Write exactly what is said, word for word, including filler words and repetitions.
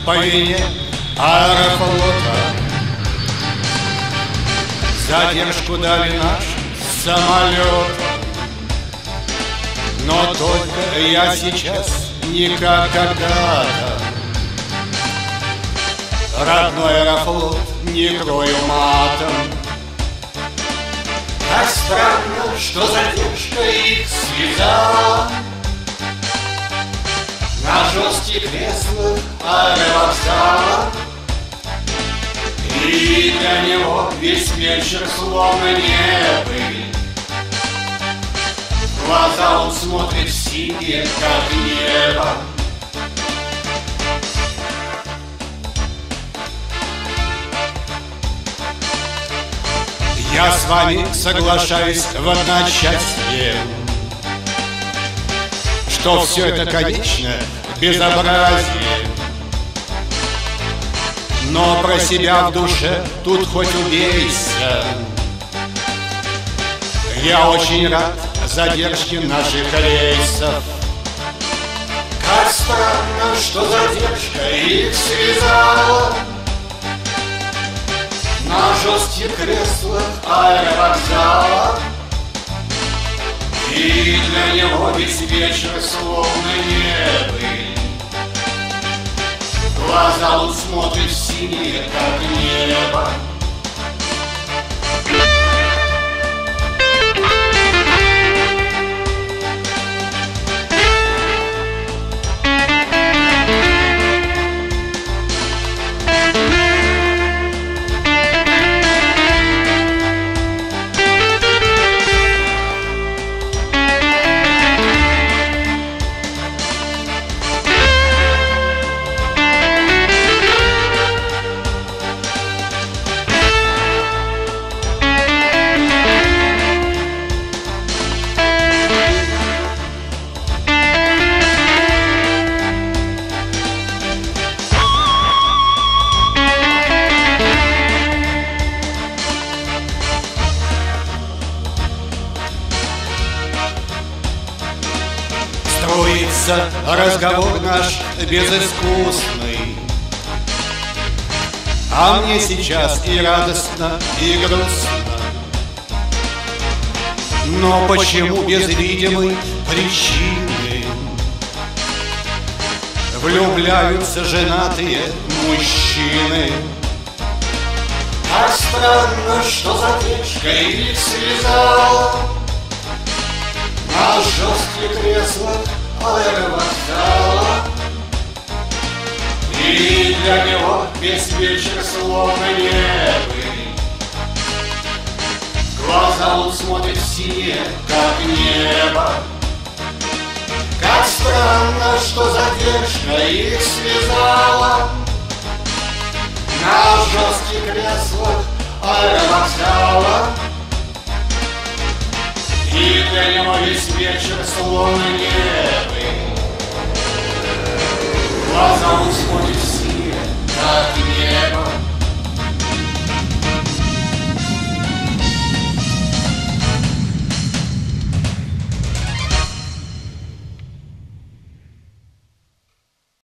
по вине Аэрофлота. Задержку дали наш самолет. Но только я сейчас не как когда-то. Родной Аэрофлот не крою матом. Как странно, что задержка их связала на жестких креслах аэровокзала. И для него весь вечер словно небы. В глаза он смотрит синие, как небо. Я с вами соглашаюсь в одночасье, что все это, конечно, безобразие. Но про себя в душе тут хоть убейся. Я очень рад задержке наших рейсов. Как странно, что задержка их связала на жестких креслах аэровокзала. И для него весь вечер словно небы. В глаза он смотрит синие, как небо. Строится разговор наш безыскусный, а мне сейчас и радостно, и грустно. Но почему без видимой причины влюбляются женатые мужчины? Как странно, что задержка их связала на жестких креслах аэровокзала. И для него весь вечер словно небы. В глаза он смотрит синие, как небо. Как странно, что задержка их связала на жестких креслах аэровокзала. И для него весь вечер словно небы. В глаза он смотрит синие, как